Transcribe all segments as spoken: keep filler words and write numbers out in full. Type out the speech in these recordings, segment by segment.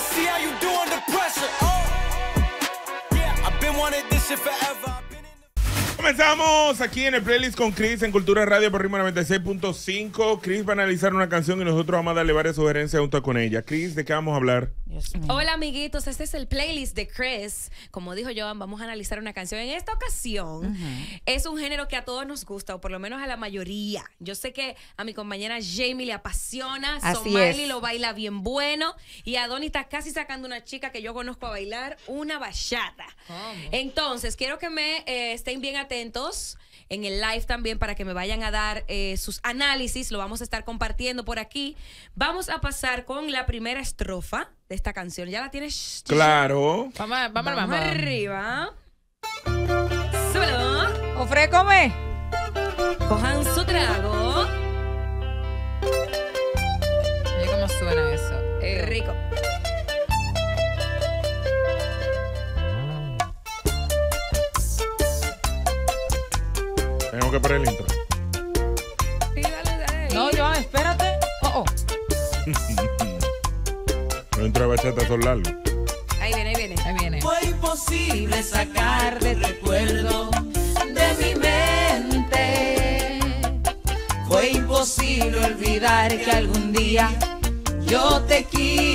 see how you do under pressure. Oh, yeah, I've been wanting this shit forever. Comenzamos aquí en el playlist con Chris en Cultura Radio por Ritmo noventa y seis punto cinco. Chris va a analizar una canción y nosotros vamos a darle varias sugerencias junto con ella. Chris, ¿de qué vamos a hablar? Hola amiguitos, este es el playlist de Chris. Como dijo Joan, vamos a analizar una canción. En esta ocasión uh-huh. es un género que a todos nos gusta, o por lo menos a la mayoría. Yo sé que a mi compañera Jamie le apasiona, Somali lo baila bien bueno, y Adoni está casi sacando una chica que yo conozco a bailar una bachata. ¿Cómo? Entonces, quiero que me eh, estén bien atentos en el live también para que me vayan a dar eh, sus análisis. Lo vamos a estar compartiendo por aquí. Vamos a pasar con la primera estrofa de esta canción. ¿Ya la tienes? Claro. Vamos, vamos, vamos, vamos. arriba. Súbelo. Ofrécome. Cojan su trago. Oye, ¿cómo suena eso? Eh, rico. Tengo que poner el intro. Sí, dale, dale. No, Joan, espérate. Oh, oh. Los intros de bachata son largos. Ahí viene, ahí viene. Ahí viene. Fue imposible sacar de recuerdo de mi mente. Fue imposible olvidar que algún día yo te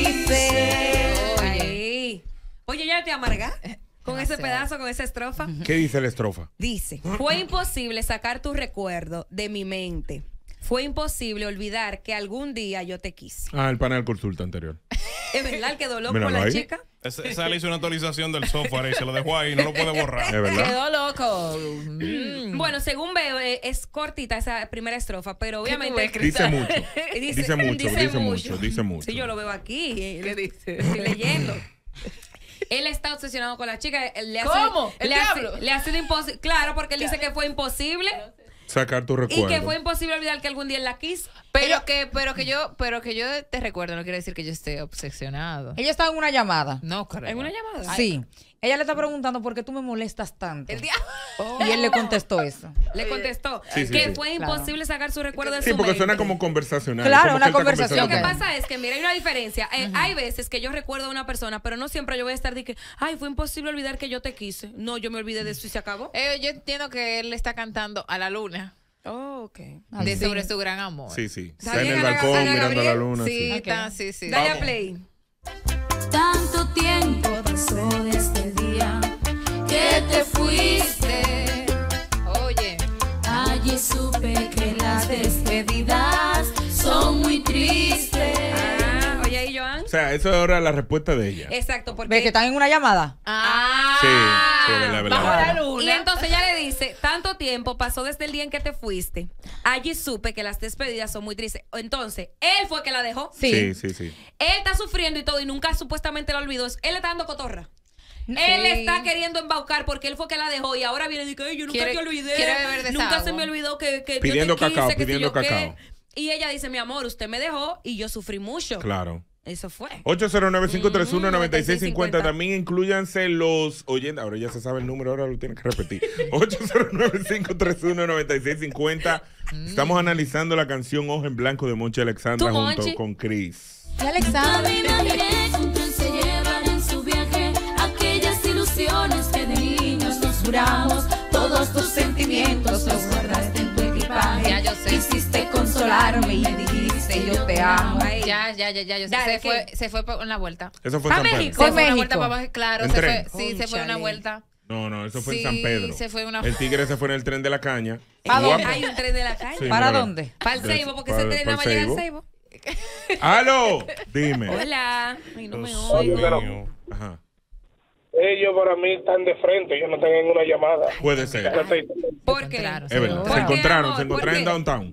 quise. Ahí. Oye, ¿ya te amarga? Con No ese sé. pedazo, con esa estrofa. ¿Qué dice la estrofa? Dice, fue imposible sacar tu recuerdo de mi mente. Fue imposible olvidar que algún día yo te quise. Ah, el panel consulta anterior. ¿Es verdad que quedó loco Míralo con la ahí. chica? Esa, esa le hizo una actualización del software y se lo dejó ahí, no lo puede borrar. ¿Es verdad? Quedó loco. Mm. Bueno, según veo, eh, es cortita esa primera estrofa, pero obviamente... ves, Dice mucho. Dice, Dice mucho, dice dice mucho. mucho, dice mucho. Sí, yo lo veo aquí. eh, ¿Qué dice? Estoy leyendo. Él está obsesionado con la chica. él Le ha ¿Cómo? sido- ¿El le ha, diablo? si- le ha sido imposible. Claro, porque él dice que fue imposible Sacar tu y recuerdo. que fue imposible olvidar que algún día él la quiso. Pero que, pero que yo, pero que yo te recuerdo no quiere decir que yo esté obsesionado. Ella estaba en una llamada. No, creo. ¿En una llamada? Sí. Ella le está preguntando por qué tú me molestas tanto. El día. Y él le contestó eso. Le contestó Sí, sí, que sí. fue imposible sacar su recuerdo de Sí, su porque mente. suena como conversacional. Claro, como una que él está conversación. Lo que conversando. pasa es que, mira, hay una diferencia. Eh, Hay veces que yo recuerdo a una persona, pero no siempre yo voy a estar de que, ay, fue imposible olvidar que yo te quise. No, yo me olvidé de eso y se acabó. Eh, yo entiendo que él le está cantando a la luna Oh, ok. de sí. sobre su gran amor. Sí, sí. Está Está en bien, el Ana- balcón Ana mirando a la Gabriel. luna. Sí, Sí. está, sí, sí. Dale Vamos. a play. Tanto tiempo pasó desde el día que te fuiste. Oye, Allí supe que las despedidas son muy tristes. Ah, oye ahí, Joan. O sea, eso es ahora la respuesta de ella. Exacto, porque... ¿Ves que están en una llamada? ah, Sí, sí, es verdad, es verdad. bajo la luna. Y entonces ella le dice, tanto tiempo pasó desde el día en que te fuiste. Allí supe que las despedidas son muy tristes. Entonces, él fue que la dejó. Sí, sí, sí. Él está sufriendo y todo y nunca supuestamente la olvidó. Él le está dando cotorra. Sí. Él está queriendo embaucar porque él fue que la dejó y ahora viene y dice, "Ay, yo nunca Quiere- te olvidé. quiere beber de esa Nunca se agua". me olvidó que, que Pidiendo yo te quise, cacao, que si pidiendo yo qué". cacao. Y ella dice, mi amor, usted me dejó y yo sufrí mucho. Claro. Eso fue. ocho cero nueve, cinco tres uno, Mm, nueve seis cinco cero. noventa y seis cincuenta. También incluyanse los oyentes. Ahora ya se sabe el número, ahora lo tienen que repetir. ocho cero nueve, cinco tres uno, nueve seis cinco cero. Estamos analizando la canción Hoja en Blanco de Monchi Alexandra ¿Tú, junto Monchi? con Chris. Y Alexandra. Camina directo, un tren se llevan en su viaje aquellas ilusiones que de niños nos juramos. Todos tus sentimientos los guardaste en tu equipaje. Ya yo sé. Quisiste consolarme y me dijiste yo te amo. Ay. Ya, ya, ya, ya. Yo sé. Dale, se, fue, ¿qué? se fue por una vuelta. Eso fue ¿A en San Pedro. México? Se Con fue una México. vuelta para abajo, claro. En Se tren. fue, sí, se fue una Cónchale. vuelta. No, no, eso fue Sí, en San Pedro. se fue una- El tigre se fue en el tren de la caña. ¿Pa' Guapo. dónde? Hay un tren de la calle. Sí, ¿Para mira. dónde? Para el Seibo, porque Para- ese tren para no va a llegar al Seibo. Seibo. ¡Aló! Dime. Hola. Ay, no me Dios oigo. mío. Ajá. Ellos para mí están de frente, ellos no están en una llamada. Puede ser. ¿Por qué? encontraron. Es verdad. ¿Por Se qué, encontraron, amor? se ¿Por encontraron en qué? downtown.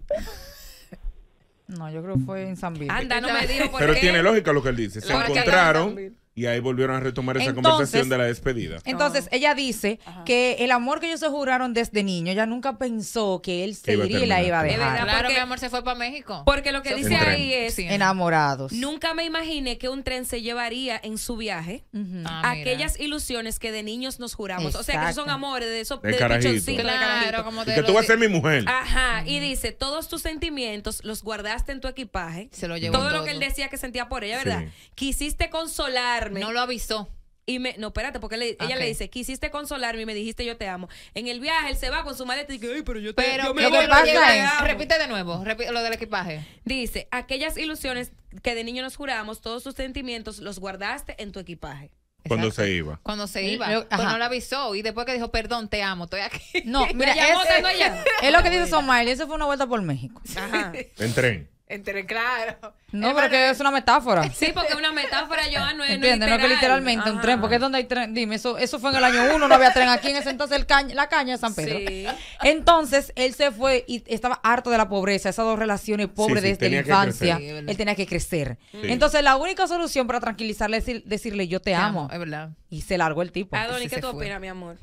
No, yo creo que fue en San Bill. Anda, no me dijo por Pero qué. tiene lógica lo que él dice. Se Porque encontraron Y ahí volvieron a retomar esa Entonces- conversación de la despedida. Entonces, ella dice que el amor que ellos se juraron desde niño, ella nunca pensó que él se iba a iría y la terminar. iba a De dejar. verdad, Claro, porque- mi amor se fue para México. Porque lo que Se dice fue. ahí es, Sí. Enamorados. nunca me imaginé que un tren se llevaría en su viaje Ah, mira. aquellas ilusiones que de niños nos juramos. O sea, que esos son Exacto. amores de esos De de carajito. pichoncitos, de Claro, carajito. como Y de que lo tú vas a de- ser mi mujer. Ajá, y dice, todos tus sentimientos los guardaste en tu equipaje. Se lo llevó todo, todo. lo que él decía que sentía por ella, ¿verdad? Sí. Quisiste consolarme. No lo avisó. Y me, no, espérate, porque le- ella Ok. le dice, quisiste consolarme y me dijiste yo te amo. En el viaje él se va con su maleta y dice, ay, pero yo te, Pero yo me lo voy, que yo pasa te es- amo". Repite de nuevo, repite lo del equipaje. Dice, aquellas ilusiones que de niño nos juramos, todos tus sentimientos los guardaste en tu equipaje. Cuando Exacto. se iba. Cuando se Eh, iba. lo- Pues ajá. no lo avisó. Y después que dijo, perdón, te amo, estoy aquí. No, mira, La llamó es, estando allá. es lo que dice Somalia, eso fue una vuelta por México. Ajá. En tren. Entre claro. No, pero que es una metáfora. Sí, porque es una metáfora, Joan, no es ¿Entiendes? No que literalmente un Ajá. tren, porque es donde hay tren. Dime, eso, eso fue en el año uno, no había tren aquí en ese entonces, el caña- la caña de San Pedro. Sí. Entonces, él se fue y estaba harto de la pobreza, esas dos relaciones pobres Sí, sí, desde la tenía que infancia. crecer. Sí, es verdad. Él tenía que crecer. Sí. Entonces, la única solución para tranquilizarle es decir- decirle, yo te, Te amo. amo, es verdad. Y se largó el tipo. Adonis, Sí ¿qué se tú fue. opinas, mi amor?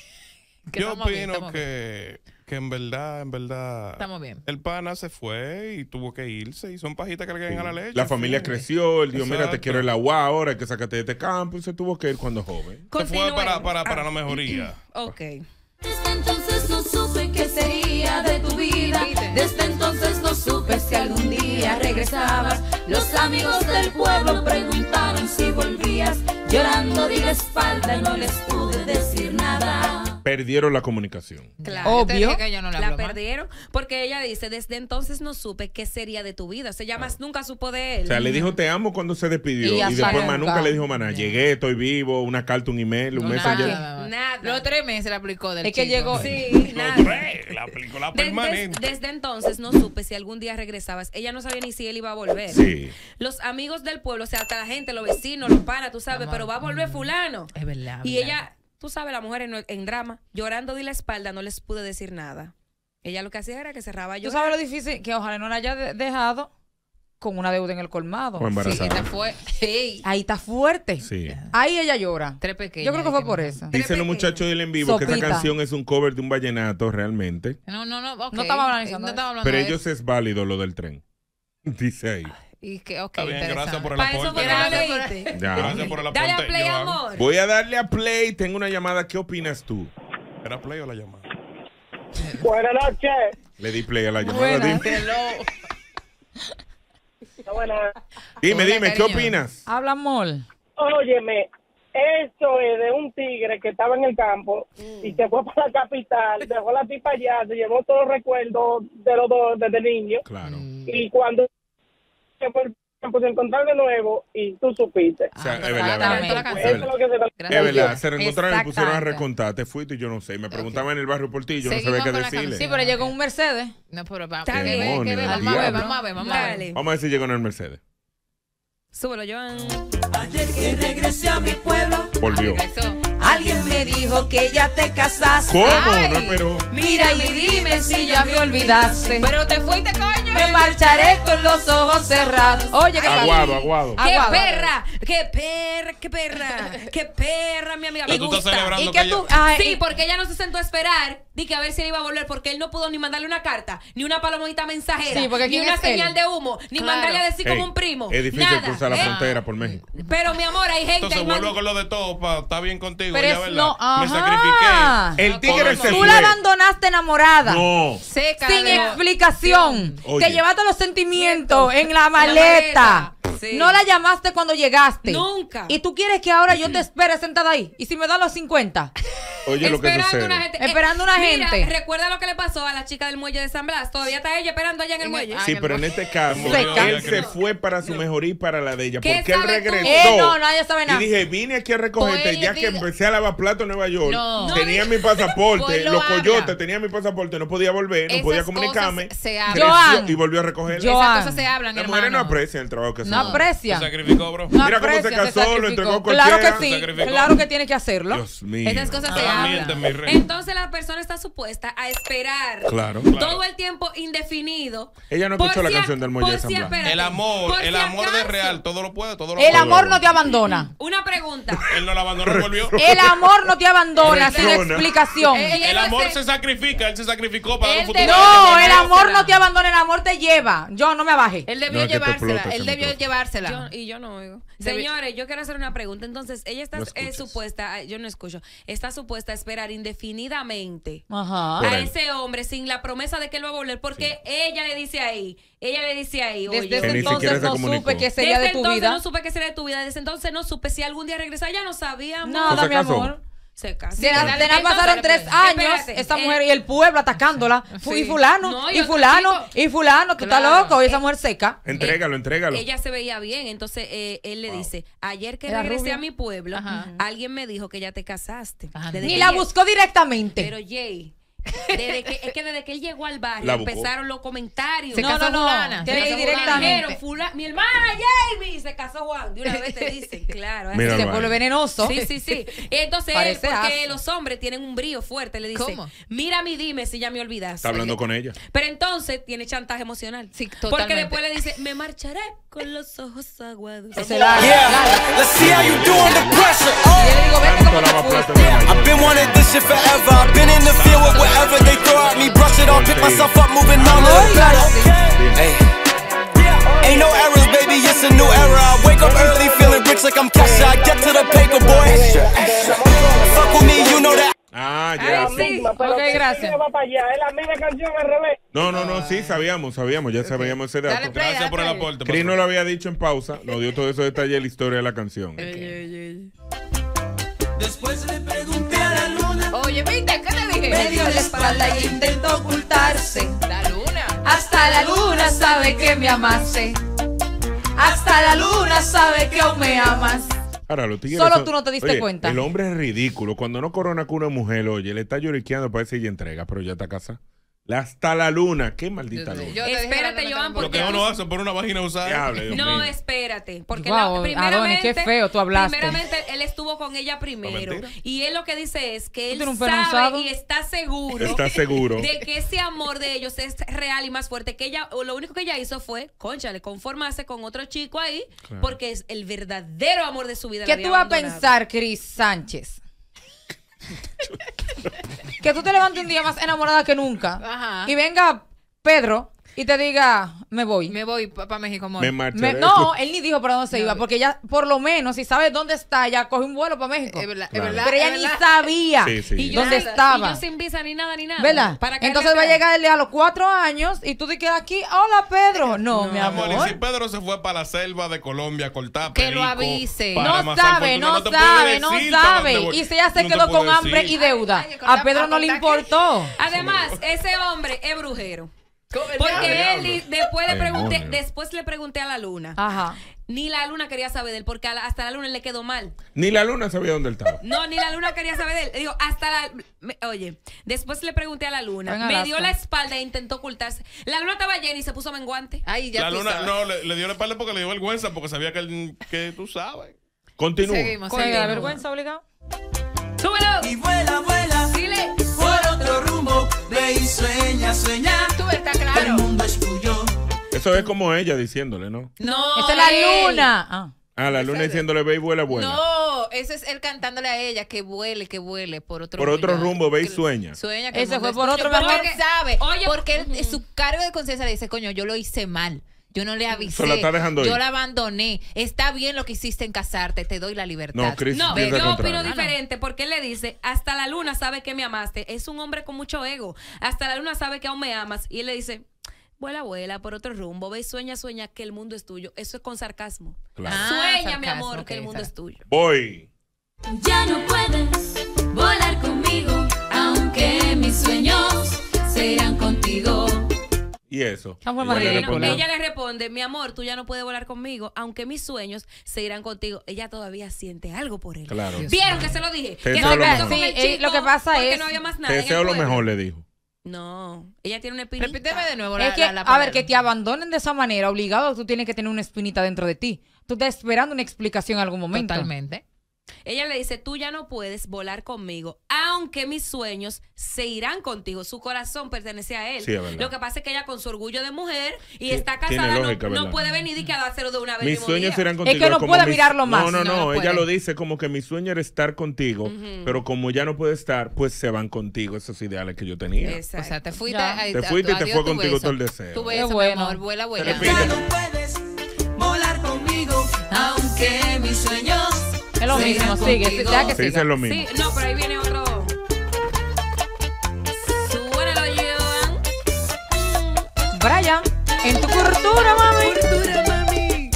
Que Yo estamos bien, opino estamos bien. que, que en verdad, en verdad. Estamos bien. El pana se fue y tuvo que irse. Y son pajitas que le caen a la leche. La familia sí. creció, él dijo, mira, te Exacto. quiero el agua ahora, hay que sacarte de este campo, y se tuvo que ir cuando joven. Se fue Continuemos. para, para, para Ah, la mejoría. Ok. Desde entonces no supe qué sería de tu vida. ¿Viste? Desde entonces no supe si algún día regresabas. Los amigos del pueblo preguntaron si volvías. Llorando di la espalda, no les pude decir nada. Perdieron la comunicación. Claro. Yo te Obvio. dije que ella no le La habló más. perdieron porque ella dice, desde entonces no supe qué sería de tu vida. O sea, ella más nunca supo de él. O sea, le dijo te amo cuando se despidió. Y Y, hasta después más nunca. nunca le dijo más nada. Llegué, estoy vivo, una carta, un email, un No, messenger. nada. Nada. Los tres meses la aplicó del Es que chico. llegó- Sí, Los nada. tres, la película Desde, permanente. desde entonces no supe si algún día regresabas. Ella no sabía ni si él iba a volver. Sí. Los amigos del pueblo, o sea, hasta la gente, los vecinos, los panas, tú sabes, Amor. pero va a volver fulano. Es verdad. Y verdad. ella, tú sabes, la mujer en, en drama, llorando de la espalda, no les pude decir nada. Ella lo que hacía era que cerraba a Tú llorar. sabes lo difícil que ojalá no la haya de- dejado con una deuda en el colmado. O Sí, embarazada. esta fue. Ey, Ahí está fuerte. Sí. Ahí ella llora. tres pequeñas. Yo creo que fue que por no- eso. Dicen los muchachos del en vivo que esa Sopita. canción es un cover de un vallenato realmente. No, no, no. ok. No estaba analizando No eso. estaba hablando Pero de ellos eso. es válido lo del tren. Dice ahí. Y que, ok, Está bien, gracias interesante. por el Para eso fue aporte. que la Gracias, leíste. Ya. gracias por el aporte. Dale a play, Joan. amor. Voy a darle a play. Tengo una llamada. ¿Qué opinas tú? ¿Era play o la llamada? Buenas noches. Le di play a la llamada. Buenas. Dime, Buenas. dime, Hola, dime, ¿qué cariño. opinas? Habla, amor. Óyeme, esto es de un tigre que estaba en el campo y se fue para la capital, dejó la tipa allá, se llevó todos los recuerdos de los dos desde niño. Claro. Y cuando se fue el campo, se encontraron de nuevo y tú supiste. O sea, Ah, es verdad, es exactamente. verdad. La Es Eso es verdad. lo que se Gracias. Es verdad, se reencontraron y pusieron a Exactamente. recontar. Te fuiste y yo no sé. Me preguntaban en el barrio por ti y yo no Seguimos sabía qué con la decirle. canción. Sí, pero llegó un Mercedes. No, pero vamos. Está que bien. ver, que Demonios, ver. el Vamos a ver, diablo. vamos a ver, vamos a ver. Dale. Vamos a ver si llegó en el Mercedes. Súbelo, Joan. Ayer que regresé a mi pueblo, Volvió. Eso. alguien me dijo que ya te casaste. ¿Cómo? Ay. No, pero... Mira y dime si ya me olvidaste. Pero te fuiste, coño. Me marcharé con los ojos cerrados. Oye, ¿qué Aguado, pasa? aguado. ¡Qué Aguado. perra! ¡Qué perra! ¡Qué perra! ¡Qué perra, mi amiga! Me Pero tú estás gusta. celebrando ¿Y que que tú? ella- Ay, Sí, porque ella no se sentó a esperar di que a ver si él iba a volver, porque él no pudo ni mandarle una carta, ni una palomita mensajera, Sí, porque ni ¿quién una es señal él? de humo, ni Claro. mandarle a decir Ey, como un primo. Es difícil Nada, cruzar la ¿eh? frontera por México. Pero mi amor, hay gente. Entonces hay vuelvo man- con lo de todo para estar bien contigo. Pero ya, es- ¿verdad? no, Me ajá. sacrifiqué. El tigre se Tú fue. la abandonaste enamorada. No. Seca. Sin de- explicación. Oye. Te llevaste los sentimientos en la maleta. maleta. Sí. No la llamaste cuando llegaste. Nunca. Y tú quieres que ahora yo te espere sentada ahí. ¿Y si me da los cincuenta? Oye, lo que Esperando sucede. una gente. Esperando una mira, gente. recuerda lo que le pasó a la chica del muelle de San Blas. Todavía está ella esperando allá en el En el- muelle. ah, Sí, pero en este caso, Seca. él se fue para su mejoría y para la de ella. ¿Qué Porque él sabes tú? regresó. Eh, no, nadie sabe Y nada. dije, vine aquí a recogerte. Pues Ya él que diga- empecé a lavar plato en Nueva York, No. tenía mi pasaporte, Pues lo los habla. coyotes, tenía mi pasaporte, no podía volver, no Esas podía cosas comunicarme. se hablan. creció Joan. y volvió a recogerla. Joan. Esas cosas se hablan, Las mujeres no hermano. aprecian el trabajo que hacen. No aprecia. Se sacrificó, bro. No Mira cómo se aprecia, casó, lo sacrificó. entregó Claro cualquiera. que Se sí, sacrificó. claro que tiene que hacerlo. Dios mío. Esas cosas se Ah, hablan. miente, mi rey. Entonces la persona está supuesta a esperar Claro. todo el tiempo indefinido. Ella no por escuchó la si a- canción del Muelle de por San si- Blas. espérate, El amor, por el si amor de acaso. real, todo lo puede, todo lo El puede. amor no te abandona. Una pregunta. Él no la abandonó, no volvió. El amor no te abandona sin Reacciona. explicación. Eh, El Ella amor no se se- sacrifica, él se sacrificó para dar un Él futuro. te- No, el Déjala. amor no te abandona, el amor te lleva. Yo no me abaje. Él No, debió es que te llevársela. explota ese Él debió micrófono. llevársela. Yo- y yo no oigo. Debe- Señores, yo quiero hacer una pregunta. Entonces, ella está No eh, escuchas. supuesta, yo no escucho, está supuesta a esperar indefinidamente Ajá. Por a él. ese hombre sin la promesa de que él va a volver, porque ella le dice ahí, ella le dice ahí, oye, Desde Que ese ni siquiera entonces se no comunicó. supe que sería desde de tu entonces vida. no supe que sería de tu vida, desde entonces no supe si algún día regresaba, ya no sabíamos. Nada, ¿Se mi casó? amor. Se casó. De, dale, na- de nada entonces, pasaron tres años, espérate, esa eh, mujer y el pueblo atacándola. Fu- Sí. Y fulano, No, y y otro fulano, chico. y fulano, tú estás Claro. loco. Y esa mujer seca. Entrégalo, entrégalo. Ella se veía bien, entonces eh, él le dice, ayer que Era regresé rubia. a mi pueblo, Ajá. alguien me dijo que ya te casaste. Ajá. Desde Ni que la lle- buscó directamente. Pero Jay, desde que, es que desde que él llegó al barrio La buscó. empezaron los comentarios. Se No, casó no, no, fulana. tiene se que ir casó fulana. directamente. Dijeron, "Fula- mi hermana Jamie se casó Juan. De una vez te dicen, claro. así. Mira, Se Vale. vuelve venenoso. Sí, sí, sí. Entonces, él, Parece porque asco. los hombres tienen un brío fuerte, le dice, ¿Cómo? mírame y dime si ya me olvidaste. Está hablando con ella. Pero entonces tiene chantaje emocional. Sí, Porque totalmente. después le dice, me marcharé con los ojos aguados. Se la- Yeah, la- let's see how you do under pressure. Y Oh. yo le digo, vete Tanto como la te más plata fuiste. de la I've been wanting this shit forever. I've been in the field with whatever they throw at me. Brush it off, pick myself up, moving on to the better. Hey. Ain't no errors, baby, it's a new era. I wake up early, feeling rich like I'm Kesha. I get to the paper, boy. Fuck with me, you know that. Ah, ya. Ay, sí. sí. Pero Ok, si gracias. ella va para allá, es la misma canción al revés. No, no, no, sí, sabíamos, sabíamos, ya sabíamos ese Dale dato. play. Gracias por el aporte. Chris no patrón. lo había dicho en pausa, nos dio todos esos detalles de la historia de la canción. Después le pregunté a la luna. Oye, ¿viste? ¿Qué te dije? Me dio la espalda y intentó ocultarse. La luna. Hasta la luna sabe que me amaste. Hasta la luna sabe que aún me amas. Ahora, los tigres Solo son- tú no te diste Oye, cuenta. El hombre es ridículo. Cuando no corona con una mujer, oye, le está lloriqueando, parece ella entrega, pero ya está casada. La- Hasta la luna. Qué maldita luna. Yo te dije Espérate, la luna Joan, tampoco. Lo que uno hace por una vagina usada. Diablo, Dios No, mío. espérate, porque Wow, la- primeramente, Adonis, qué feo tú hablaste. primeramente él estuvo con ella primero mentira. y él lo que dice es que él tienes un pelo usado? sabe y está seguro, Está seguro. de que ese amor de ellos es real y más fuerte, que ella, o lo único que ella hizo fue, cónchale, conformarse con otro chico ahí, Claro. porque es el verdadero amor de su vida. la ¿Qué había tú vas a abandonado. pensar, Cris Sánchez? Que tú te levantes un día más enamorada que nunca. Ajá. Y venga Pedro y te diga, me voy. Me voy para México, amor. Me Me- marcharé. no, él ni dijo para dónde se No. iba, porque ya, por lo menos, si sabe dónde está, ya coge un vuelo para México. Es verdad, es Claro. verdad. Pero ella es ni verdad. sabía Sí, sí. Y yo, dónde nada, estaba. y yo sin visa ni nada, ni nada. ¿Verdad? Para caerle Entonces va a atrás. llegarle a los cuatro años y tú te quedas aquí, hola Pedro. No, mi Amor, y si amor. Pedro se fue para la selva de Colombia a cortar Que lo perico avise. para No amasar sabe, fortuna, no te puede sabe, no decir para dónde sabe. voy. Y si ella se No te quedó con puede hambre decir. y deuda, Ay, ay, a Pedro no le ¿acordar qué? importó. Además, ese hombre es brujero. ¿Verdad? Porque él di- después le pregunté, Demonio. después le pregunté a la luna. Ajá. Ni la luna quería saber de él, porque a la- hasta la luna le quedó mal. Ni la luna sabía dónde él estaba. No, ni la luna quería saber de él. Digo, hasta la. me- oye, después le pregunté a la luna. En Me Alaska. dio la espalda e intentó ocultarse. La luna estaba llena y se puso menguante. Ay, ya La tú luna, sabes. no, le, le dio la espalda porque le dio vergüenza, porque sabía que, él- que tú sabes. Continúa. Seguimos, Con la seguimos. vergüenza obligado. ¡Súbelo! Y vuela, vuela. Dile. Por otro rumbo. Ve y sueña, sueña. Tú estás El claro. mundo es tuyo. Eso es como ella diciéndole, ¿no? No. Esa es la él. luna. Ah. Ah, la luna diciéndole, ve y vuela buena. No, ese es él cantándole a ella que vuele, que vuele por otro Por otro ya. rumbo, ve y Que- sueña. Sueña que el Ese mundo fue es por tuyo, otro, pero mejor. él sabe. Oye, porque él, ujú. su cargo de conciencia le dice, coño, yo lo hice mal. Yo no le avisé. Se la está dejando ir. Yo la abandoné. Está bien lo que hiciste en casarte. Te doy la libertad. No, Chris No, piensa yo al opino contrario. diferente porque él le dice, hasta la luna sabe que me amaste. Es un hombre con mucho ego. Hasta la luna sabe que aún me amas. Y él le dice, vuela, vuela por otro rumbo. Ve, y sueña, sueña que el mundo es tuyo. Eso es con sarcasmo. Claro. Ah, Sueña, mi sarcasmo, amor, ok, que el mundo sar- es tuyo. Voy. Ya no puedes volar conmigo, aunque mis sueños serán contigo. ¿Y eso? Esa fue Ella más le ridícula. respondió, Ella le responde, mi amor, tú ya no puedes volar conmigo, aunque mis sueños se irán contigo. Ella todavía siente algo por él. Claro. ¿Vieron que se lo dije? Te Que deseo se lo quedó mejor. con el Sí, eh, chico lo que pasa porque es- no había más Te nada en el deseo lo pueblo. mejor, le dijo. No, ella tiene una espinita. Repíteme de nuevo la, Es que, la, la a ver, palabra. que te abandonen de esa manera, obligado, tú tienes que tener una espinita dentro de ti. Tú estás esperando una explicación en algún momento. Totalmente. Ella le dice, tú ya no puedes volar conmigo, aunque mis sueños se irán contigo. Su corazón pertenece a él. Sí, es verdad. Lo que pasa es que ella con su orgullo de mujer y Sí, está tiene casada, lógica, no, no ¿verdad? puede venir y quedárselo de una vez. Mis mismo sueños día. serán contigo. que no como puede mis- mirarlo más. No, no, No, no. no ella puede. lo dice como que mi sueño era estar contigo, pero como ya no puede estar, pues se van contigo esos ideales que yo tenía. Exacto. O sea, te fuiste. Ya. a- Te a- fuiste y te adiós fue tu contigo beso. todo el deseo. Tu Qué beso, mi bueno. amor, vuela, vuela. Repite. Ya no puedes volar conmigo, aunque mis sueños Es lo se mismo, irán sigue. contigo. Ya que Se dice siga. lo mismo. Sí, no, pero ahí viene otro. Súbelo, Joan. Brian, en tu cultura, mami. Cultura, mami.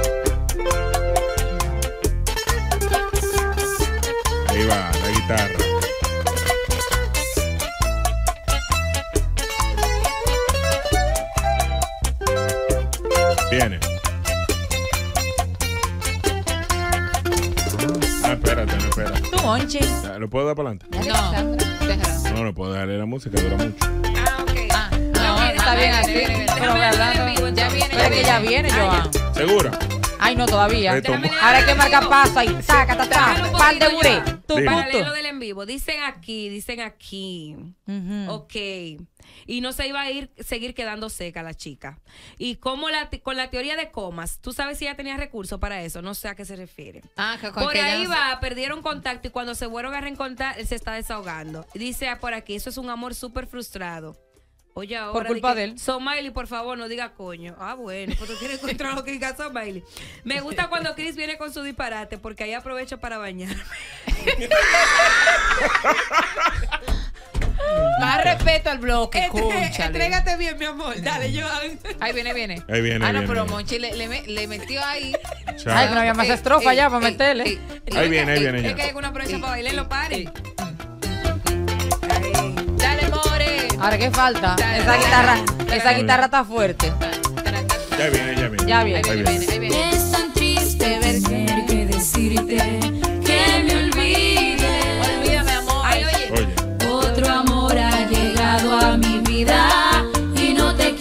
Ahí va, la guitarra. Viene. Ah, espérate, no, espérate. Tu monchi. Ya, ¿lo puedo dar para adelante? No, déjalo. No, no puedo darle la música, dura mucho. Ah, ok. Ah, No, no, Está bien así. viene, viene. Pero Déjame ve darle hablando. en vivo, Ya entonces. viene, Pero que ya viene, Joan. ¿Segura? Ay, no, todavía. Retoma. Ahora hay que marcar paso ahí. Taca, taca, Déjalo un taca. Par de poquito, buré. Joan. Tu Dime. Para leer lo punto. del en vivo. Dicen aquí, dicen aquí. Ujú. Ok. Y no se iba a ir, seguir quedando seca la chica. Y como la, con la teoría de comas, ¿tú sabes si ella tenía recursos para eso? No sé a qué se refiere. Ah, que con Por que ya ahí no sé. va, perdieron contacto y cuando se fueron a reencontrar, él se está desahogando. Dice por aquí, eso es un amor súper frustrado. Oye, ahora. Por culpa que, de él. Somaili, por favor, no diga coño. Ah, bueno, pues tú quieres encontrar lo que diga Somaili. Me gusta cuando Chris viene con su disparate porque ahí aprovecho para bañarme. Más respeto al bloque, Entre- cónchale. Entrégate bien, mi amor. Dale, yo. Ahí viene, viene. Ahí viene, Ah, ahí no, viene, pero viene. Monchi le, le, me- le metió ahí. Chao. Ay, que no había más Eh, estrofa eh, ya para eh, meterle. eh, Ahí viene, ahí viene Es ya. que hay una aprovecha para bailar en los pares. Dale, more. Ahora, ¿qué falta? Esa guitarra, esa guitarra está fuerte. Ya viene, ya viene. Ya Ahí viene. viene, viene, ahí viene. Es tan triste ver tener que decirte que me olvides. Olvídame, amor. Ay, oye. Oye, Otro amor ha llegado a mi vida y no te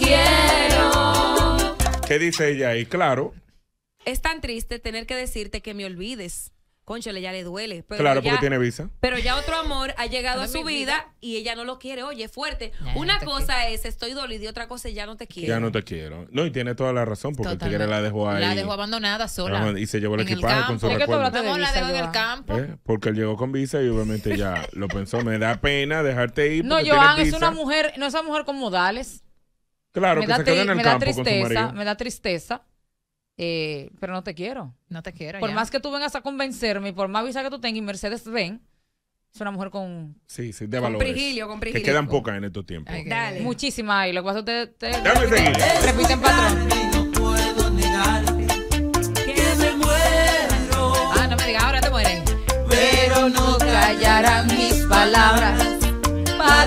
quiero. ¿qué dice ella ahí? Claro, Es tan triste tener que decirte que me olvides. Conchole, ya le duele. Pero claro, ya, porque tiene visa. Pero ya otro amor ha llegado No a es su mi vida, vida. y ella no lo quiere. Oye, fuerte. Ya, Una no te cosa es estoy dolida y otra cosa es ya no te quiero. Ya no te quiero. No, y tiene toda la razón, porque el tigre Totalmente. la dejó ahí. La dejó abandonada sola. Y se llevó el En el equipaje con su campo. ¿Por qué tú recuerdo. hablaste de Vamos, la visa, dejó en el Joan? campo. ¿Eh? Porque él llegó con visa y obviamente ya lo pensó. Me da pena dejarte ir. No, porque Joan tienes es una visa. mujer, no es una mujer con modales. Claro, me que da, se quedó tri- en el me da campo con su tristeza, marido. me da tristeza. eh, pero no te quiero. No te quiero. Por ya. más que tú vengas a convencerme y por más visa que tú tengas y Mercedes Benz, es una mujer con Sí, sí, de Con valores. prigilio, con Que prigilio. quedan pocas en estos tiempos. Ay, que- Dale. muchísimas ahí. Lo que pasa es que ustedes te, Déjame seguir. repiten patrón. No puedo negarte que me muero, Ah, no me digas, ahora te mueren. pero no callarán mis palabras para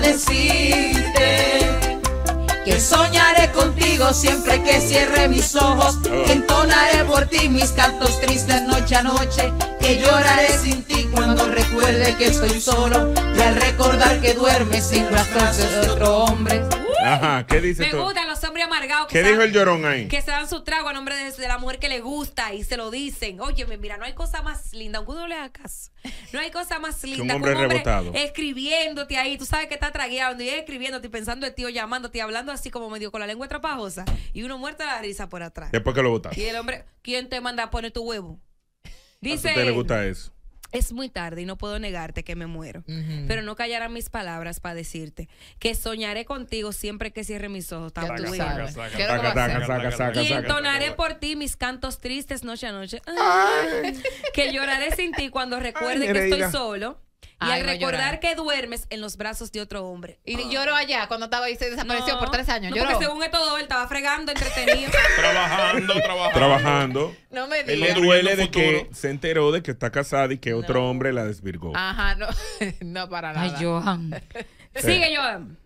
decirte que soñaré contigo siempre que cierre mis ojos, que entonaré por ti mis cantos tristes noche a noche, que lloraré sin ti cuando recuerde que estoy solo y al recordar que duermes sin los brazos de otro hombre. Ajá, ¿qué dice Me tú? gustan los hombres amargados que, ¿Qué se dijo dan- el llorón ahí? que se dan su trago a nombre de, de la mujer que le gusta y se lo dicen. Oye, mira, no hay cosa más linda, aunque uno no le haga caso. No hay cosa más linda hombre rebotado. escribiéndote ahí. Tú sabes que está tragueando y escribiéndote y pensando en ti o llamándote y hablando así como medio con la lengua trapajosa y uno muerto de la risa por atrás. Después que lo votaste. Y el hombre, ¿quién te manda a poner tu huevo? ¿A Dice, usted le gusta eso? es muy tarde y no puedo negarte que me muero. Pero no callarán mis palabras para decirte que soñaré contigo siempre que cierre mis ojos. Ya tú Tabaco. sabes. saca, ¿Qué es lo que Saca, va a saca, hacer? saca, saca, Y saca. entonaré por ti mis cantos tristes noche a noche. Ay, que lloraré sin ti cuando recuerde Ay, que estoy Nereida. solo. Y Ay, al va a recordar llorar. que duermes en los brazos de otro hombre. Y lloró allá cuando estaba ahí, se desapareció No, por tres años. No, Lloró. porque según esto todo, él estaba fregando, entretenido. Trabajando, trabajando. Trabajando. No me Él le digas. duele de Construyendo que se enteró de que está casada y que otro No. hombre la desvirgó. Ajá, no, no para nada. Ay, Johan. Sigue, Joan.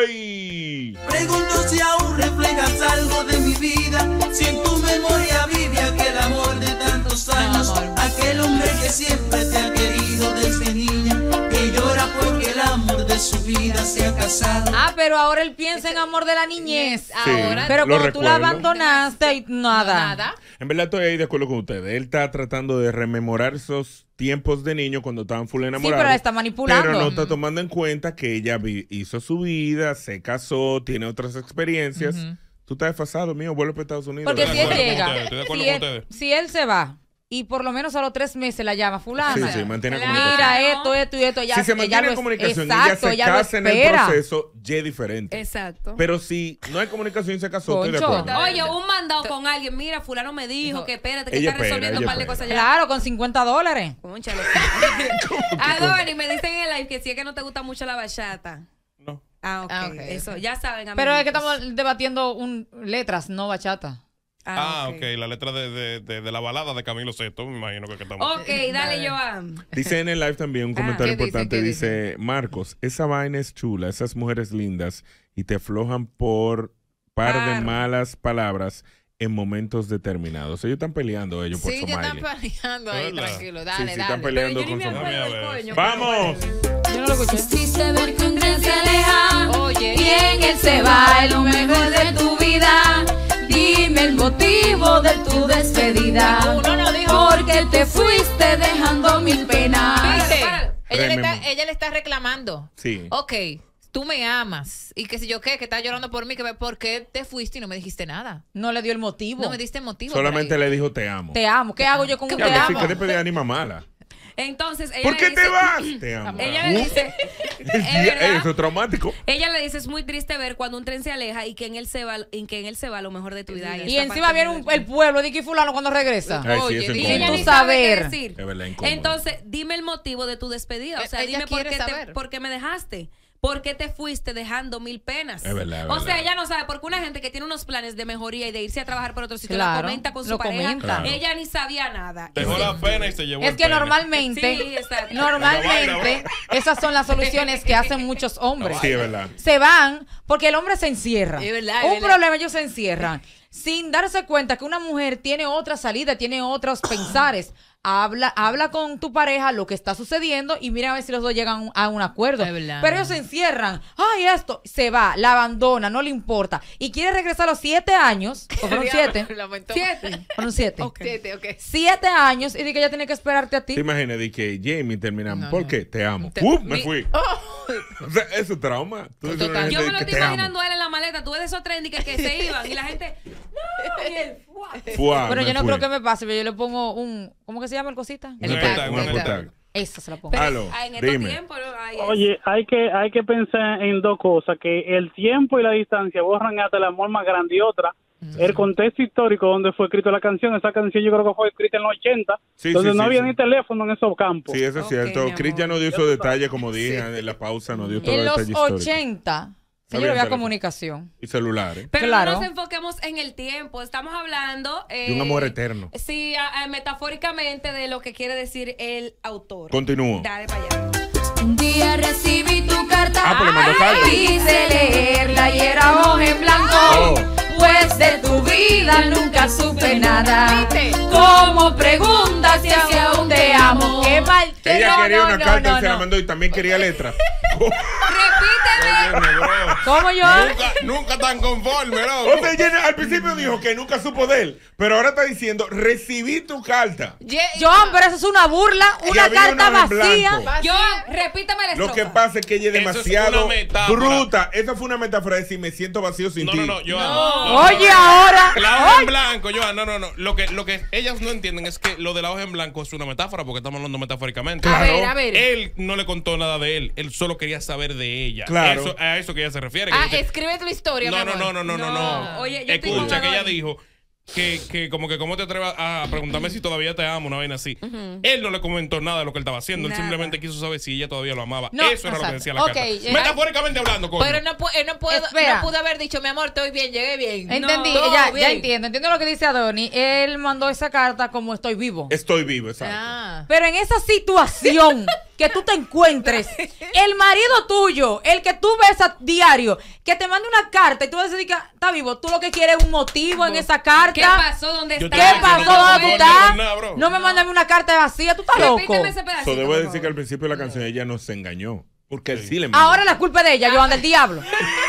Voy. Pregunto si aún reflejas algo de mi vida, si en tu memoria vive aquel amor de tantos años, amor. aquel hombre que siempre te ha querido desde niña, que llora porque el amor de su vida se ha casado. pasado. Ah, pero ahora él piensa en amor de la niñez. Sí, Ahora, pero lo cuando tú la recuerdo. abandonaste y nada. Nada. En verdad estoy ahí de acuerdo con ustedes. Él está tratando de rememorar esos tiempos de niño cuando estaban full enamorados. pero la está manipulando. Pero no está tomando en cuenta que ella vi- hizo su vida, se casó, tiene otras experiencias. Tú estás desfasado, mío, vuelve para Estados Unidos. Porque Estoy si de él acuerdo con llega, ustedes, estoy de acuerdo si con él, ustedes. si él se va y por lo menos a los tres meses la llama fulana. Sí, sí, mantiene Claro. comunicación. Mira esto, esto y esto. Ya, Si se ella mantiene lo en es- comunicación y exacto, ella se ella lo casa en el espera. proceso, ya es diferente. Exacto. Pero si no hay comunicación y se casó, estoy de Concho. acuerdo. Oye, un mandado con alguien, mira, fulano me dijo que espérate, que Ella está espera, resolviendo un ella par de espera. cosas ya. Claro, con cincuenta dólares. Cónchale. Adoni, me dicen en el live que si es que no te gusta mucho la bachata. No. Ah, ok. Ah, ok. Eso, ya saben, Pero es que amiguitos. estamos debatiendo un, letras, no bachata. Ah, ok, la letra de, de, de, de la balada de Camilo Sesto, me imagino que, que estamos. Ok, dale, Joan. Dice en el live también un Ah. comentario ¿Qué dice? importante. ¿Qué Dice, Marcos, esa vaina es chula, esas mujeres lindas y te aflojan por par de Claro. malas palabras en momentos determinados. Ellos están peleando ellos por Sí, ya están Somalia. peleando ahí, Hola. tranquilo. Sí, Dale, sí, están dale. peleando Pero yo ni con me Somalia. acuerdo del coño. ¡Vamos! Yo no lo escuché. Es triste ver que un tren se aleja Oye. y en él se va lo mejor de tu vida. Dime el motivo de tu despedida. Ninguno no dijo. Porque te fuiste dejando mil penas. ¿Viste? Páralo. Ella le, está, Rememo. ella le está reclamando. Sí. Ok, tú me amas. Y que si yo qué, que estás llorando por mí, que ¿por qué te fuiste y no me dijiste nada? No le dio el motivo. No me diste motivo. Solamente por ahí. le dijo te amo. Te amo. ¿Qué hago yo con un Ya, te pero sí, amo? que despedida ni mala. Entonces, ella ¿Por le qué dice, te vas? Te amo. Ella le dice, es Ey, verdad. eso es traumático. Ella le dice, es muy triste ver cuando un tren se aleja y que en él se va, en que en él se va lo mejor de tu vida. Y esta encima parte viene muy un- el pueblo de que fulano cuando regresa. Ay, sí, Oye, eso es y Y incómodo. ella Tú ni sabe qué saber. decir. Es verdad, incómodo. Entonces, dime el motivo de tu despedida. O sea, Ella dime por quiere qué, te, saber. por qué me dejaste. ¿Por qué te fuiste dejando mil penas? Es verdad, es o sea, verdad. ella no sabe, porque una gente que tiene unos planes de mejoría y de irse a trabajar por otro sitio, la Claro, comenta con su lo pareja, comenta. Claro. ella ni sabía nada. Dejó Y la se- pena y se llevó Es el que pene. normalmente, Sí, exacto. normalmente, esas son las soluciones que hacen muchos hombres. Sí, es verdad. Se van porque el hombre se encierra. Es verdad, es Un verdad. problema, ellos se encierran sin darse cuenta que una mujer tiene otra salida, tiene otros pensares. Habla, habla con tu pareja lo que está sucediendo y mira a ver si los dos llegan a un acuerdo. Es verdad. Pero ellos se encierran. Ay, esto se va, la abandona, no le importa. Y quiere regresar a los siete años. ¿O fueron siete? Lamentó. Siete. Fueron siete. Siete, ok. Siete años y di que ella tiene que esperarte a ti. ¿Te imaginas de que Jamie terminamos? No, ¿Por no. qué? Te amo. Te- ¡Uh! Me mi- fui. O sea, eso es trauma. Tú eres Total. una gente Yo me de lo que estoy te amo. imaginando a él en la maleta. Tú ves de esos trendy que, que se iban y la gente. No, y él. ¡fua! Fua, Pero me yo no fui. creo que me pase, pero yo le pongo un. ¿Cómo que se llama el cosita? Un El tag, tag, un el tag. tag. Esa se la pongo. Pero Aló, en estos dime. tiempos, ¿no? Ay, Oye, hay que hay que pensar en dos cosas, que el tiempo y la distancia borran hasta el amor más grande y otra. El contexto histórico donde fue escrita la canción, esa canción yo creo que fue escrita en los ochenta, Sí, donde sí, no sí, había sí. ni teléfono en esos campos. Sí, eso es Ok, cierto. mi Chris ya amor. no dio esos detalles, como dije en la pausa, no dio todo En el los detalle histórico. ochenta, Había señor, había teléfono. comunicación. Y celulares. Pero Claro. no nos enfoquemos en el tiempo. Estamos hablando. eh, De un amor eterno. Sí, a- a- metafóricamente de lo que quiere decir el autor. Continúo. Dale para allá. Un día recibí tu carta, Ah, pues le mandó carta. quise leerla y era hoja en blanco. Oh. Pues de tu vida nunca supe nada. ¿Viste? Como preguntas si aún te amo. ¡Qué mal! Ella no, quería no, una no, carta no, y se la no. mandó y también quería letra. Repíteme. Óyeme, bro. ¿Cómo yo? Nunca, nunca tan conforme, O loco. sea, ella al principio dijo que nunca supo de él, pero ahora está diciendo, recibí tu carta. Ye- Joan, pero eso es una burla, Y una había carta una en vacía. blanco. Yo, repítame la Lo estrofa. que pasa es que ella es Eso es demasiado una metáfora. bruta. Esa fue una metáfora de decir, me siento vacío sin No, ti. no, no, Joan. Oye, ahora. La hoja Ay, en blanco, Joan, no, no, no. Lo que, lo que ellas no entienden es que lo de la hoja en blanco es una metáfora, porque estamos hablando metafóricamente. A ver, a ver. Él no le contó nada de él, él solo quería saber de ella. Claro. Eso, a eso que ella se refiere. que Ah, dice- escribe tu historia, no, mi no, amor. no, no, no, no, No. no. Oye, yo estoy Escucha con que ella Adoni. dijo que, que como que cómo te atreves a preguntarme si todavía te amo, una vaina así. Él no le comentó nada de lo que él estaba haciendo, él Nada. simplemente quiso saber si ella todavía lo amaba. No, Eso era lo que exacto. decía la Ok, carta. eh, Metafóricamente hablando, coño. Pero no, pu- él no, puedo, Espera. no pudo haber dicho, mi amor, estoy bien, llegué bien. entendí, Todo ya, ya bien. entiendo. Entiendo lo que dice Adoni. Él mandó esa carta como estoy vivo. Estoy vivo, exacto. Ah. Pero en esa situación que tú te encuentres, el marido tuyo, el que tú ves a diario, que te mande una carta y tú vas a decir que está vivo, tú lo que quieres es un motivo en esa carta. ¿Qué pasó? ¿Dónde Yo está? te ¿Qué digo que pasó? no te ¿Dónde tú conformes estás? con nada, bro. No me mandes una carta vacía, tú estás loco. Repíteme ese pedacito. So, debo por decir que favor. al principio de la canción ella nos engañó. Porque él sí le mandó. Ahora la culpa es de ella, Joan, del diablo.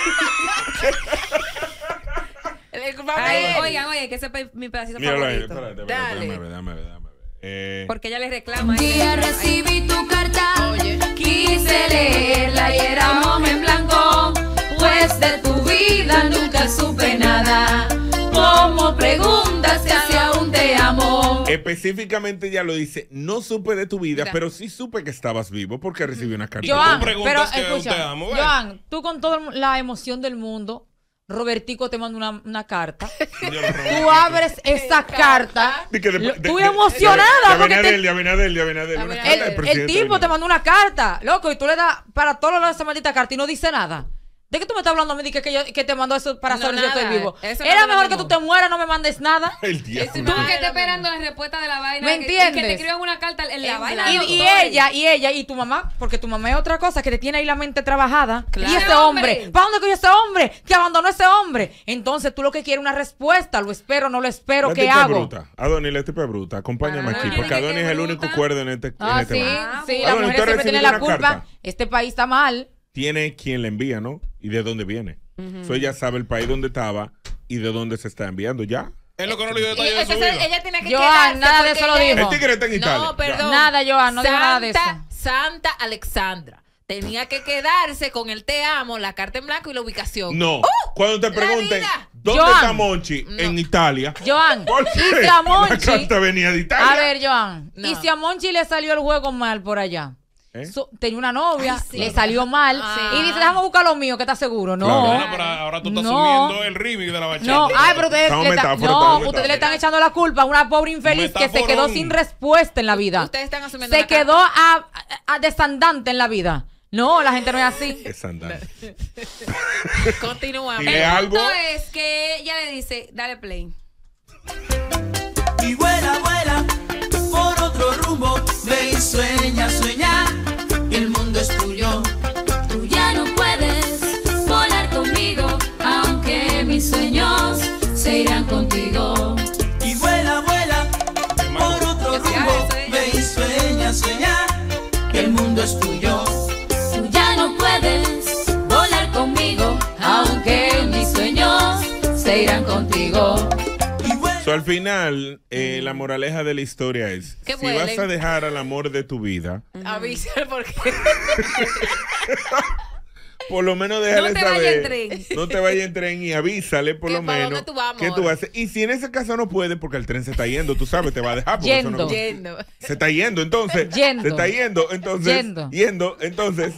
Ay, oigan, oigan, que ese es mi pedacito Míralo ahí, favorito. espérate, espérate, déjame ver, déjame ver, déjame ver. Eh, Porque ella le reclama. Un día recibí tu carta, quise leerla y era un hombre en blanco, pues de tu vida nunca supe nada. Como preguntas que si aún te amo. específicamente ella lo dice, no supe de tu vida, Mira. pero sí supe que estabas vivo porque recibí una carta. Joan, tú preguntas pero que escucha, te amo, ¿ves? Joan, tú con toda la emoción del mundo, Robertico te manda una, una carta. Tú abres esa carta. De que de- lo- de- tú de- emocionada. De porque te- Abinadel, de Abinadel, de Abinadel, una Abinadel. carta del el, el presidente tipo te Abinadel. mandó una carta, loco, y tú le das para todos los lados esa maldita carta y no dice nada. ¿De qué tú me estás hablando a mí? De que, que, yo- que te mandó eso para No, saber si yo estoy nada. vivo. Eso no Era te mejor lo que tú mandó. te mueras, no me mandes nada. El diablo. Tú que estás esperando la respuesta de la vaina. ¿Me que- y Que entiendes? te escriban una carta en la En vaina. blanco. Y, y doctor. ella, y ella, y tu mamá, porque tu mamá es otra cosa que te tiene ahí la mente trabajada. Claro. Y ese Ese hombre, hombre. ¿para dónde cogió ese hombre? Que abandonó ese hombre. Entonces tú lo que quieres es una respuesta. Lo espero, no lo espero. La ¿Qué tipa es hago? bruta. Adonis, la tipa es bruta. Acompáñame Ah, aquí, oye, porque dije que Adonis es el bruta. único cuerdo en este, en Ah, este sí, barrio. Ah, sí, bueno. la Adonis, mujer ¿tú has siempre tiene recibido la una culpa. carta? Este país está mal. Tiene quien la envía, ¿no? Y de dónde viene. So ella sabe el país donde estaba y de dónde se está enviando ya. Es lo que no le dio Y detalles de su entonces vida. ella tiene que Joan, quedarse nada de porque eso lo ella- dijo. El tigre está en Italia. No, perdón. Nada, Joan, no dijo nada de Santa- eso. Santa Alexandra. Tenía que quedarse con el te amo, la carta en blanco y la ubicación. No. ¡Uh! Cuando te la pregunten, vida. ¿dónde Joan. está Monchi? En Italia. Joan, ¿Por y qué? si a La Monchi... carta venía de Italia. A ver, Joan, No. y si a Monchi le salió el juego mal por allá. ¿Eh? So- tenía una novia, Ay, sí. le salió mal Ah. y dice, déjame buscar lo mío, que está seguro. No, Claro. Bueno, pero ahora tú estás No. asumiendo el remix de la bachata. no, ay, pero ustedes, Estamos le están- metáfora, no, estamos ustedes metáfora. le están echando la culpa a una pobre infeliz que se quedó Metaforón. sin respuesta en la vida. Ustedes están asumiendo Se una quedó a, a- a desandante en la vida. No, la gente no es así. Es andante. Continuamos. Dile El algo. punto es que ella le dice, dale play. Y vuela, vuela por otro rumbo. Ve y sueña, sueña. El mundo es tuyo. Tú ya no puedes volar conmigo, aunque mis sueños se irán contigo. Y vuela, vuela por otro Yo sé, rumbo. eso es. Ve y sueña, sueña. El mundo es tuyo. Tú ya no puedes volar conmigo, aunque mis sueños se irán contigo. Y vuela. So, al final, eh, la moraleja de la historia es, Que si vuelen. vas a dejar al amor de tu vida, Avisa porque por lo menos déjale No te saber. vayas en tren. No te vayas en tren y avísale por Que lo pa' menos dónde tú vas, que amor. tú vas a hacer. Y si en ese caso no puede, porque el tren se está yendo, tú sabes, te va a dejar. porque eso Yendo. no- yendo. se está yendo, entonces. Yendo. Se está yendo, entonces. Yendo. Yendo, entonces.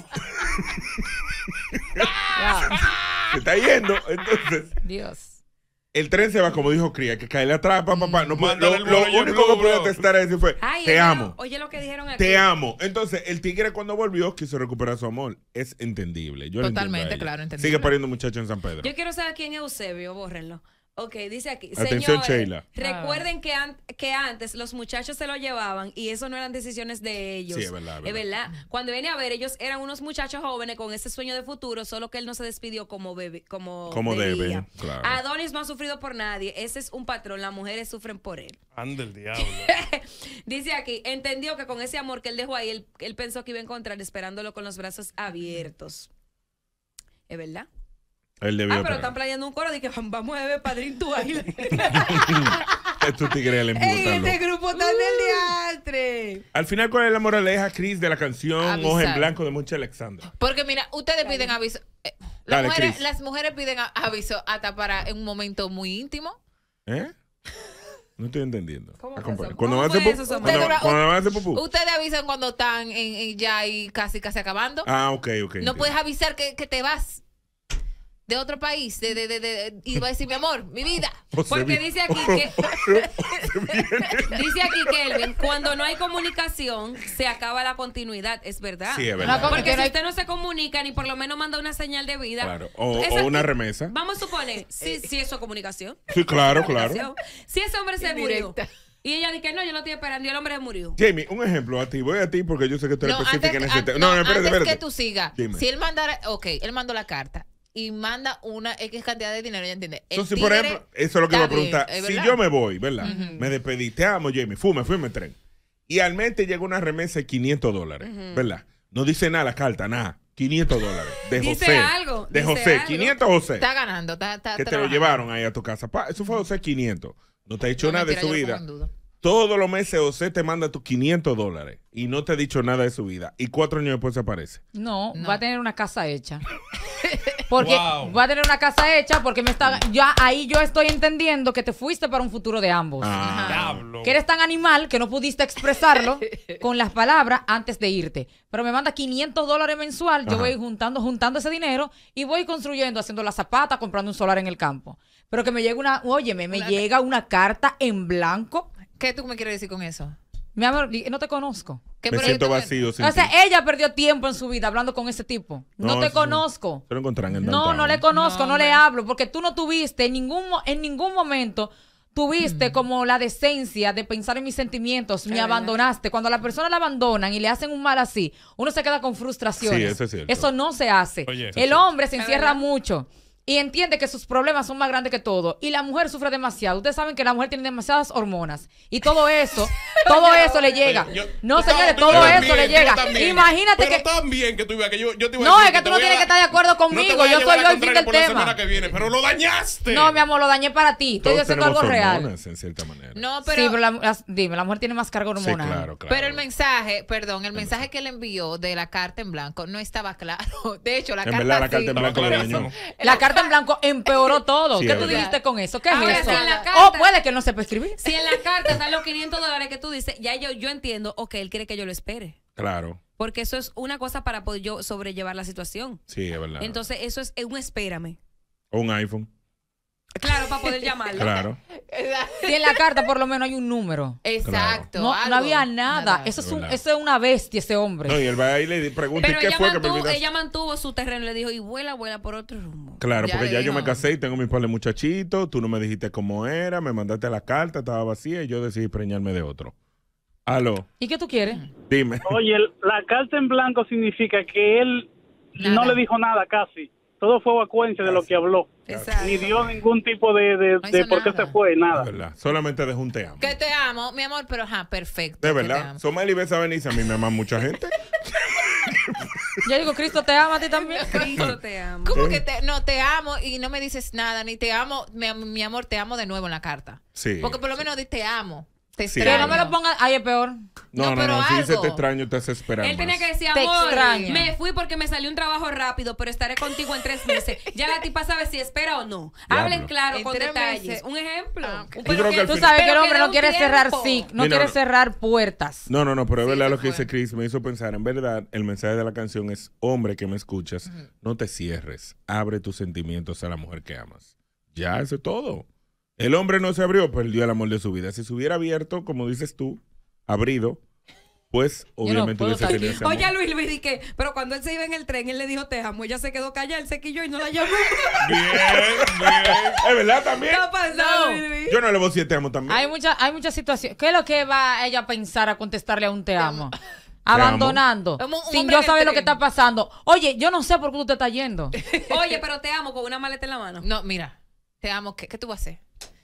se está yendo, entonces. Dios. El tren se va, como dijo Cría, que caerle atrás, papá, papá. No puede- Mándale lo el lo bollo único que blue, puede bro. testar es decir fue, Ay, te oye, amo. Oye lo que dijeron aquí. Te amo. Entonces, el tigre cuando volvió quiso recuperar su amor. Es entendible. Yo lo entiendo Totalmente, a ella. claro, entendible. Sigue pariendo muchachos en San Pedro. Yo quiero saber quién es Eusebio, bórrenlo. Ok, dice aquí. Atención, señores, Sheila. recuerden que, an- que antes los muchachos se lo llevaban y eso no eran decisiones de ellos. Sí, es verdad, es Es verdad. Cuando viene a ver, ellos eran unos muchachos jóvenes con ese sueño de futuro, solo que él no se despidió como bebé, como, Como debe, debía. claro. Adonis no ha sufrido por nadie. Ese es un patrón. Las mujeres sufren por él. Anda el diablo. Dice aquí, entendió que con ese amor que él dejó ahí, él, él pensó que iba a encontrar esperándolo con los brazos abiertos. ¿Es verdad? Él debió Ah, pero esperar. están planeando un coro de que vamos a beber Padrín tu baile. Estos tigres le ¡Ey, embutan, este loco. grupo está del diastre! Al final, ¿cuál es la moraleja, Chris, de la canción Avisar. Hoja en Blanco de Monchi Alexandra? Porque mira, ustedes piden aviso. eh, las, Dale, mujeres, Chris. las mujeres piden a- aviso hasta para en un momento muy íntimo. ¿Eh? No estoy entendiendo. ¿Cómo fue Acompaña. eso? Cuando ¿Cómo van a hacer fue pu- eso, Samuel? cuando- Usted cuando dura- van a hacer pupú. Ustedes avisan cuando están en, en- ya ahí casi casi acabando. Ah, ok, ok. No entiendo. puedes avisar que, que te vas de otro país de, de, de, de- y va a decir mi amor, mi vida. O se Porque vi- dice aquí que... dice aquí, Kelvin, cuando no hay comunicación, se acaba la continuidad. Es verdad. Sí, es verdad. No, Porque que si no hay- usted no se comunica ni por lo menos manda una señal de vida. Claro. O, esa- o una remesa. Vamos a suponer, sí, sí, eso es comunicación. Sí, claro, claro. Si ese hombre se murió Indirecta. y ella dice que no, yo lo estoy esperando y el hombre murió. Jamie, un ejemplo a ti. Voy a ti porque yo sé que tú eres No, específica antes, en ese an- tema. no, No, no, espérate, antes espérate. que tú sigas, Dime. si él mandara, ok, él mandó la carta y manda una X cantidad de dinero, ya entiende. El Entonces, por tigre ejemplo, eso es lo que está iba a preguntar. bien, es Si verdad. yo me voy, ¿verdad? Me despedí, te amo, Jamie, fui, me fui, me tren. Y al mes te llega una remesa de quinientos dólares, ¿verdad? No dice nada la carta, nada. quinientos dólares. De Dice José. algo, De dice José. algo. quinientos José. Está ganando, está, está Que te lo trabajando. llevaron ahí a tu casa. Pa, eso fue José quinientos. No te ha dicho No, nada mentira, de su yo lo vida. pongo en duda. Todos los meses José te manda tus quinientos dólares y no te ha dicho nada de su vida. Y cuatro años después se aparece. No, No. va a tener una casa hecha. Porque Wow. va a tener una casa hecha porque me está ya ahí yo estoy entendiendo que te fuiste para un futuro de ambos. Ah. Diablo. Que eres tan animal que no pudiste expresarlo con las palabras antes de irte. Pero me manda quinientos dólares mensual, yo Ajá. voy juntando, juntando ese dinero y voy construyendo, haciendo la zapata, comprando un solar en el campo. Pero que me llega una, óyeme, me Una- llega una carta en blanco. ¿Qué tú me quieres decir con eso? Mi amor, no te conozco. ¿Qué Me pero siento yo te- vacío sin O sea, ti. ella perdió tiempo en su vida hablando con ese tipo. No, te eso- conozco. Se lo encontrarán en No, downtown. no le conozco, No, no, le hombre. hablo, porque tú no tuviste en ningún, mo- en ningún momento tuviste Mm. como la decencia de pensar en mis sentimientos, me verdad. abandonaste. Cuando a la persona la abandonan y le hacen un mal así, uno se queda con frustraciones. Sí, eso es cierto. Eso no se hace. Oye, eso es El cierto. hombre se Es encierra verdad. mucho. Y entiende que sus problemas son más grandes que todo. Y la mujer sufre demasiado. Ustedes saben que la mujer tiene demasiadas hormonas. Y todo eso, todo eso le llega. Oye, yo- no, tú señores, estás- tú todo estás eso le bien, tú llega. estás bien. Imagínate Pero que... también que tú ibas, que yo, yo te iba a No, decir es que te tú no voy a tienes que dar- estar de acuerdo no te conmigo. voy a Yo llevar soy la yo el fin contraria del por la tema. semana que viene, pero lo dañaste. No, mi amor, lo dañé para ti. Estoy Todos haciendo tenemos algo real. hormonas, en cierta manera. No, Pero, pero... sí, pero la, las- dime, la mujer tiene más carga Sí, hormonal. claro, claro. Pero el mensaje, perdón, el mensaje que le envió de la carta en blanco no estaba claro. De hecho, la En carta verdad, la sí. carta en blanco le clarísimo. dañó. La carta en blanco empeoró todo. Sí, ¿Qué es tú verdad. dijiste con eso? ¿Qué es Ahora, eso? si en la O carta- puede que él no sepa escribir. Si en la carta están los quinientos dólares que tú dices, ya yo, yo entiendo, ok, él quiere que yo lo espere. Claro. Porque eso es una cosa para poder yo sobrellevar la situación. Sí, es verdad. Entonces, eso es un espérame. O un iPhone. Claro, para poder llamarlo. Claro. Si en la carta por lo menos hay un número. Exacto. No, algo. no había nada. Eso es, un, Verdad. eso es una bestia, ese hombre. No, y él va ahí y le pregunta, ¿y Pero qué ella fue que me mantuvo, olvidaste? ella mantuvo su terreno y le dijo, y vuela, vuela por otro rumbo. Claro, Ya porque le ya yo dijo. me casé y tengo mis par de muchachitos, tú no me dijiste cómo era, me mandaste la carta, estaba vacía y yo decidí preñarme de otro. Aló, ¿Y qué tú quieres? dime. Oye, el- la carta en blanco significa que él Nada. no le dijo nada casi. Todo fue vacuencia de lo que habló. Exacto. Ni dio ningún tipo de, de, No de hizo por qué nada. se fue, De nada. verdad, solamente dejó un te amo. Que te amo, mi amor, pero ajá, perfecto. De que te verdad, amo. Somali Besa Beniza, a mí me ama mucha gente. Yo digo, Cristo te ama a ti también. Cristo te amo. ¿Cómo que te, no te amo y no me dices nada, ni te amo, mi, mi amor, te amo de nuevo en la carta? Sí. Porque por lo menos di te amo, te Sí. Que extraño. no me lo pongan. Ay, es peor. No, no, No, pero no, si dice algo. te extraño, te hace esperar Él tenía más. que decir, Te amor, extraño. me fui porque me salió un trabajo rápido, pero estaré contigo en tres meses. Ya la tipa sabe si espera o no. Diablo. Hablen claro En con tres detalles. meses. Un ejemplo. Ah, ok. Un- Yo creo que al Tú final- sabes que el Pero hombre que no dé quiere un cerrar tiempo. sí, no Mira, quiere no. cerrar puertas. No, no, no, pero es Sí, verdad se lo que fue. dice Chris, me hizo pensar, en verdad, el mensaje de la canción es, hombre que me escuchas, no te cierres, abre tus sentimientos a la mujer que amas. Ya, eso es todo. El hombre no se abrió, perdió el amor de su vida. Si se hubiera abierto, como dices tú, abrido, pues no obviamente puedo hubiese estar tenido aquí. ese amor. Oye, Luis Luis, di que, pero cuando él se iba en el tren, él le dijo te amo. Ella se quedó callada, él se quilló y no la llamó. Bien, bien. Es verdad también. ¿Qué ha pasado, No. Luis Luis? Yo no le voy a decir te amo también. Hay muchas hay muchas situaciones. ¿Qué es lo que va ella a pensar a contestarle a un te amo? amo. Abandonando. Un- un Sin hombre yo en el saber lo que tren. está pasando. Oye, yo no sé por qué tú te estás yendo. Oye, pero te amo con una maleta en la mano. No, mira, te amo, ¿qué, qué tú vas a hacer?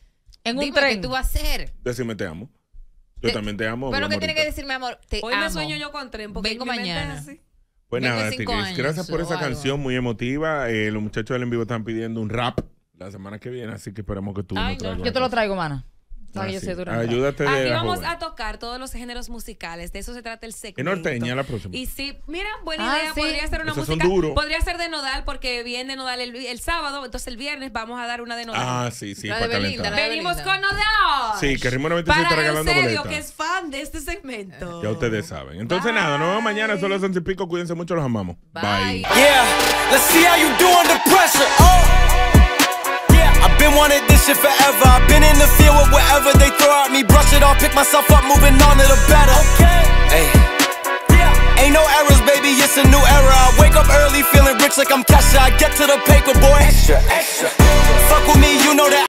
En un Dime, tren. ¿qué tú vas a hacer? Decime te amo. Yo Te- también te amo. Pero hablamos que tiene que ahorita. decirme, amor, te Hoy amo. me sueño yo con tren porque Vengo mi mente es mañana. así. Pues Vengo nada, en cinco Tigris, gracias por años esa o algo. canción muy emotiva. Eh, los muchachos del en vivo están pidiendo un rap la semana que viene, así que esperamos que tú Ay, nos no. traigas. Yo te lo traigo, mana. Sabes, Ah, yo sí. sé dura en rap. Ayúdate de Aquí la vamos joven. a tocar todos los géneros musicales. De eso se trata el Y segmento. norteña la próxima. Y sí, mira, buena Ah, idea. sí. Podría ser una Esos son música. duros. Podría ser de Nodal porque viene Nodal el, el sábado. Entonces el viernes vamos a dar una de Nodal. Ah, sí, sí, La para de Belinda, calentar. la de Venimos Belinda. con Nodal. Sí, que Ritmo noventa y seis está Para regalando Eusebio, boletas. que es fan de este segmento. Ya ustedes saben. Entonces nada, nos vemos mañana, son las once y pico. Cuídense mucho, los amamos. Bye. Yeah, let's see how you do under pressure. Oh, yeah, I've been wanting this shit forever. I've been in the field with whatever they throw at me. Brush it off, pick myself up, moving on to the better. Hey, yeah, ain't no errors, baby, it's a new era. I wake up early, feeling rich like I'm Kesha. I get to the paper, boy. Extra, extra. Fuck with me, you know that.